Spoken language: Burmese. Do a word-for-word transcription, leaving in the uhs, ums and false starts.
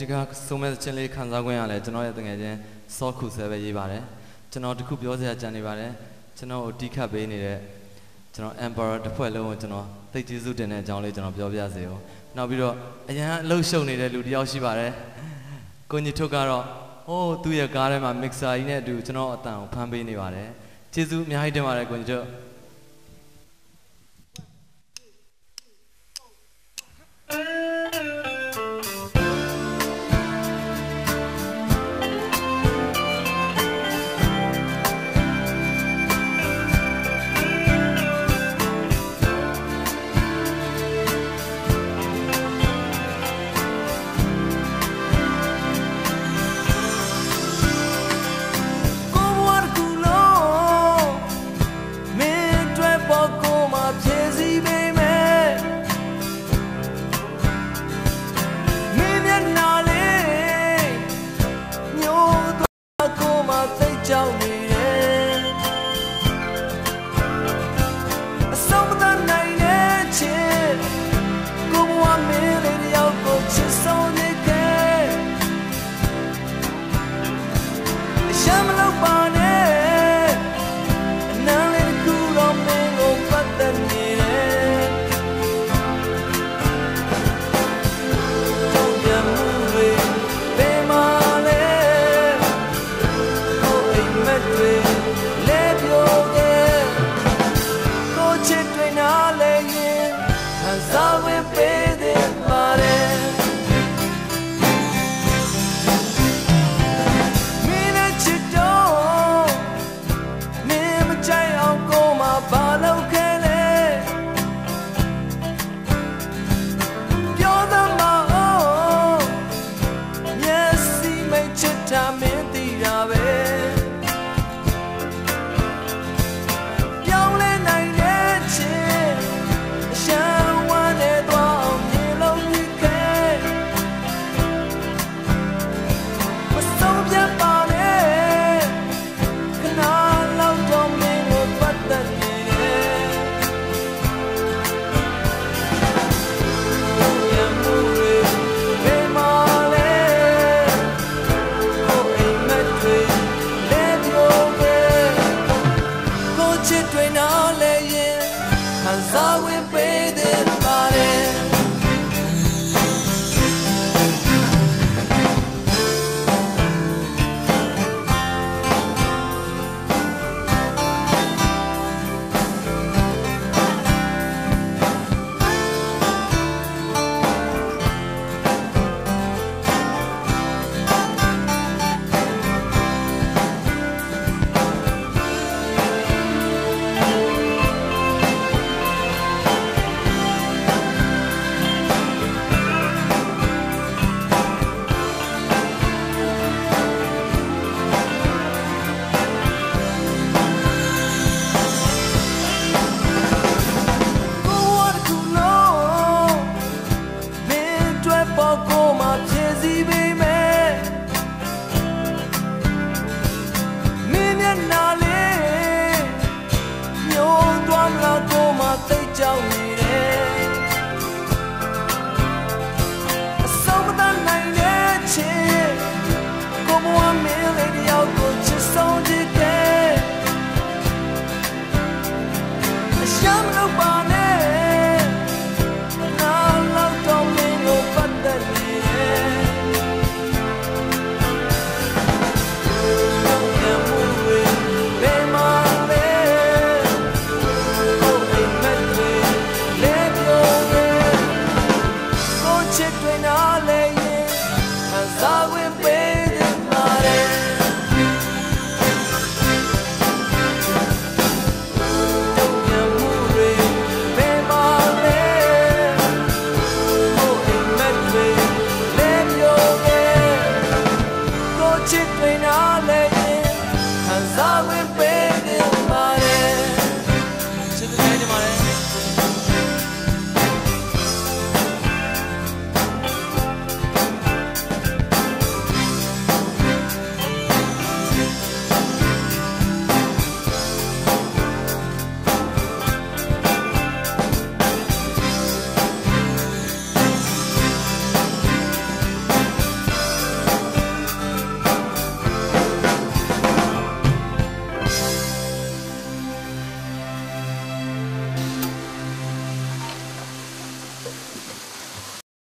ဒီကစုံမဲ့ချင်းလေးခံစားခွင့်ရလဲကျွန်တော်ရဲ့တငယ်ချင်းစောခုဆဲပဲရေးပါတယ်ကျွန်တော်တခုပြောစရာကြံနေပါတယ်ကျွန်တော်ကိုတီးခတ်ပေးနေတဲ့ကျွန်တော် Emperor တစ်ဖွဲ့လုံးကိုကျွန်တော်သိကျေးဇူးတင်တဲ့အကြောင်းလေးကျွန်တော်ပြောပြစေဦးနောက်ပြီးတော့အရန်အလှုပ်ရှုပ်နေတဲ့လူတစ်ယောက်ရှိပါတယ်ကိုကြီးထုတ်ကတော့ဟိုးသူ့ရဲ့ကားထဲမှာ mixer ကြီးနဲ့အတူကျွန်တော်အတန်ကိုဖမ်းပေးနေပါတယ်ကျေးဇူးအများကြီးတင်ပါတယ်ကိုကြီးတို့ Chit